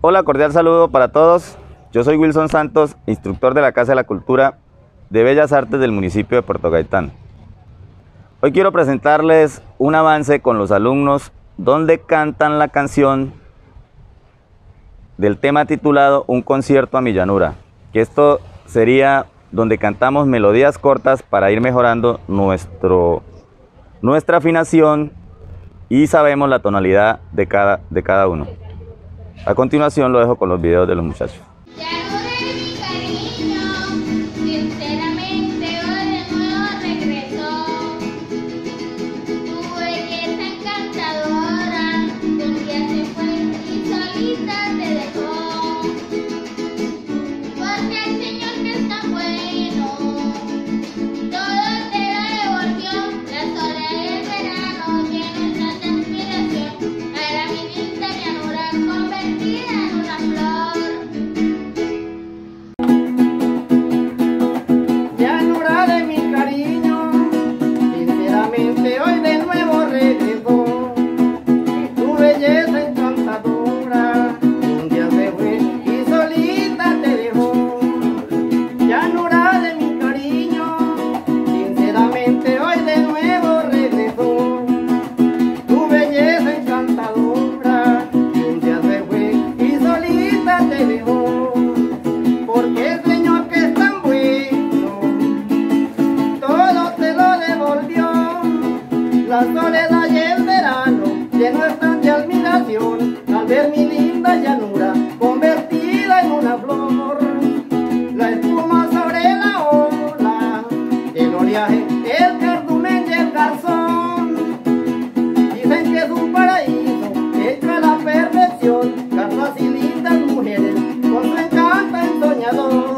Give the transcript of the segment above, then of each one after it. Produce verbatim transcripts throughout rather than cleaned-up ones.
Hola, cordial saludo para todos. Yo soy Wilson Santos, instructor de la Casa de la Cultura de Bellas Artes del municipio de Puerto Gaitán. Hoy quiero presentarles un avance con los alumnos donde cantan la canción del tema titulado Un concierto a mi llanura, que esto sería donde cantamos melodías cortas para ir mejorando nuestro, nuestra afinación y sabemos la tonalidad de cada, de cada uno. A continuación lo dejo con los videos de los muchachos. La soledad y el verano lleno están de admiración al ver mi linda llanura convertida en una flor. La espuma sobre la ola, el oleaje, el cardumen y el garzón. Dicen que es un paraíso hecho a la perfección, garzas y lindas mujeres con su encanto ensoñador.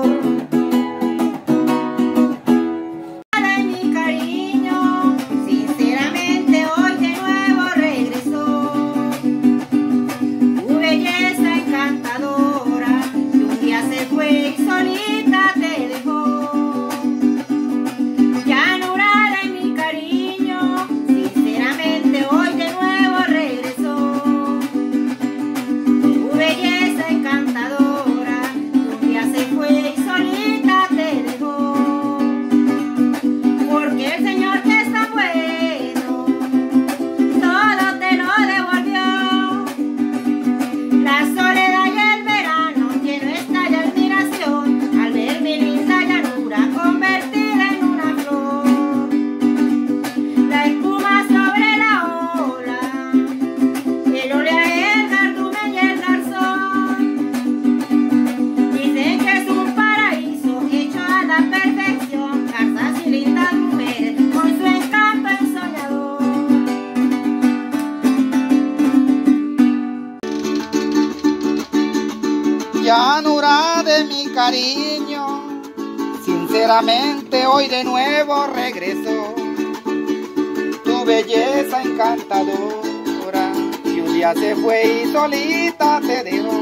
Llanura de mi cariño, sinceramente hoy de nuevo regresó. Tu belleza encantadora, que un día se fue y solita te dejó.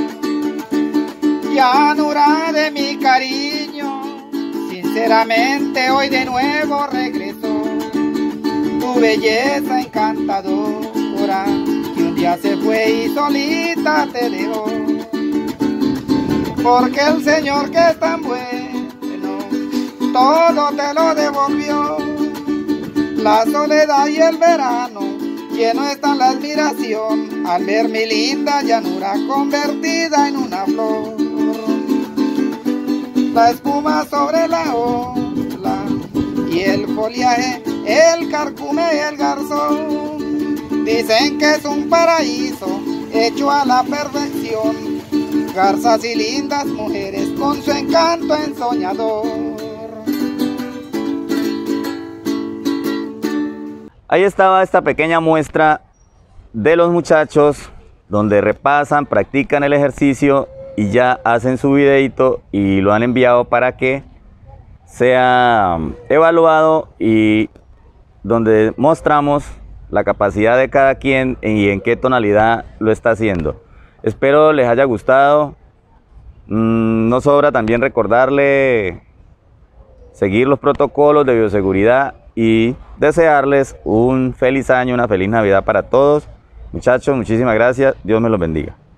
Llanura de mi cariño, sinceramente hoy de nuevo regresó. Tu belleza encantadora, que un día se fue y solita te dejó. Porque el Señor que es tan bueno, todo te lo devolvió. La soledad y el verano, lleno está la admiración al ver mi linda llanura convertida en una flor. La espuma sobre la ola y el foliaje, el carcume y el garzón. Dicen que es un paraíso hecho a la perfección, garzas y lindas mujeres con su encanto ensoñador. Ahí estaba esta pequeña muestra de los muchachos donde repasan, practican el ejercicio y ya hacen su videito y lo han enviado para que sea evaluado, y donde mostramos la capacidad de cada quien y en qué tonalidad lo está haciendo. Espero les haya gustado. Mm, no sobra también recordarle seguir los protocolos de bioseguridad y desearles un feliz año, una feliz Navidad para todos. Muchachos, muchísimas gracias. Dios me los bendiga.